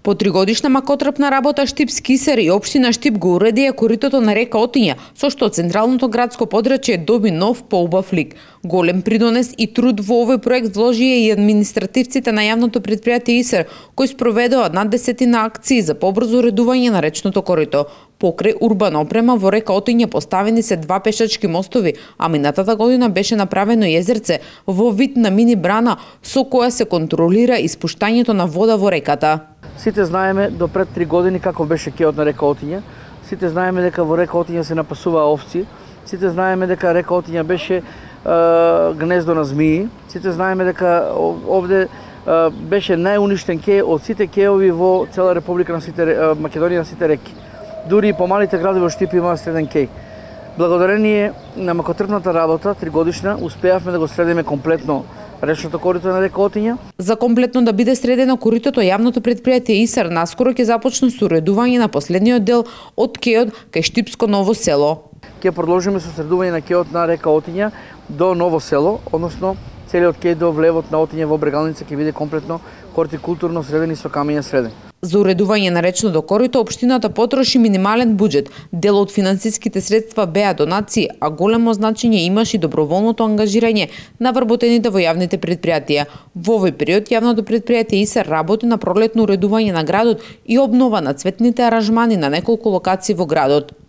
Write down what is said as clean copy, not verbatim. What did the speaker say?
По 3-годишна макотрпна работа Штип Скисер и општина Штип го уредија коритото на река Отиња, со што централното градско подрачје доби нов поубав лик. Голем придонес и труд во овој проект вложија и административците на јавното предпријатие ИСЕР, кои спроведоа над 10 акции за побрзо уредување на речното корито. Покрај урбана опрема во река Отиња поставени се 2 пешачки мостови, а минатата година беше направено језерце во вид на мини брана со која се контролира испуштањето на вода во реката. Сите знаеме до пред 3 години каков беше кеот на река Отиња. Сите знаеме дека во река Отиња се напасуваа овци. Сите знаеме дека река Отиња беше гнездо на змии. Сите знаеме дека овде беше најуништен кеј од сите кеови во цела Република на Македонија на сите реки. Дури и помалите градови во Штип имаа среден кеј. Благодарение на макотрпната работа, 3-годишна, успеавме да го средиме комплетно речното корито на река Отиња. За комплетно да биде средено коритото, јавното предпријатие ИСЕР наскоро ќе започне со уредување на последниот дел од кеот кај Штипско Ново село. Ќе продолжиме со средување на кеот на река Отиња до Ново село, односно целиот кеј до влевот на Отиња во Брегалница ќе биде комплетно хортикултурно среден и со камења среден. За уредување на речното корито, општината потроши минимален буџет. Дел од финансиските средства беа донации, а големо значење имаше и доброволното ангажирање на вработените во јавните предпријатија. Во овој период, јавното предпријатие ИСЕР работи на пролетно уредување на градот и обнова на цветните аранжмани на неколку локации во градот.